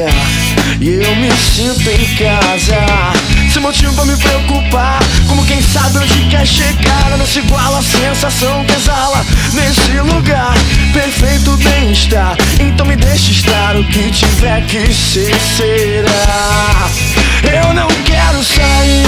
e eu me sinto em casa. Sem motivo pra me preocupar, como quem sabe onde quer chegar. Não se iguala a sensação que exala nesse lugar. Perfeito bem-estar, então me deixa estar. O que tiver que ser, será. Eu não quero sair